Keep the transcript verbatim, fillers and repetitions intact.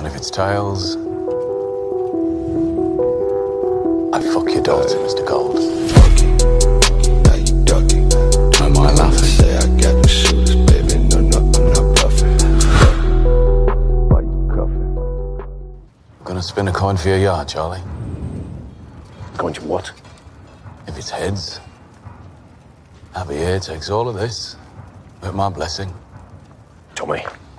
if it's tails, I'd fuck your daughter, Mister Gold. Fuck you. Now you ducking. Am I laughing? Say I got the shooters, baby. No, no, I'm not bluffing. Why you cuffing? I'm gonna spin a coin for your yard, Charlie. Going to what? If it's heads, Javier takes all of this with my blessing. Tommy.